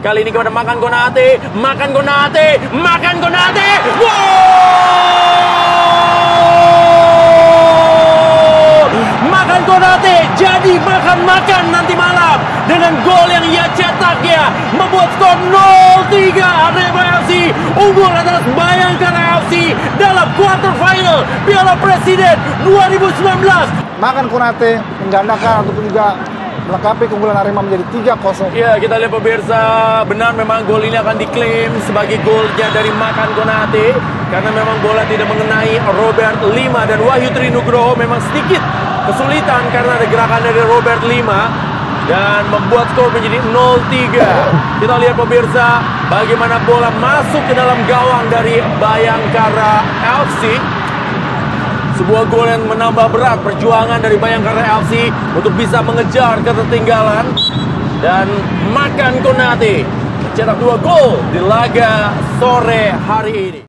Kali ini kepada Makan Konate. Makan Konate jadi makan nanti malam dengan gol yang ia cetak ya, membuat skor 0-3. Arema FC unggul atas Bayangkara FC dalam quarter final Piala Presiden 2019. Makan Konate menggandakan ataupun juga melengkapi keunggulan Arema menjadi 3-0. Ya, kita lihat pemirsa, benar memang gol ini akan diklaim sebagai golnya dari Makan Konate karena memang bola tidak mengenai Robert Lima dan Wahyu Trinugroho. Memang sedikit kesulitan karena ada gerakan dari Robert Lima dan membuat skor menjadi 0-3. Kita lihat pemirsa bagaimana bola masuk ke dalam gawang dari Bayangkara FC. Sebuah gol yang menambah berat perjuangan dari Bayangkara FC untuk bisa mengejar ketertinggalan. Dan Makan Konate mencetak 2 gol di laga sore hari ini.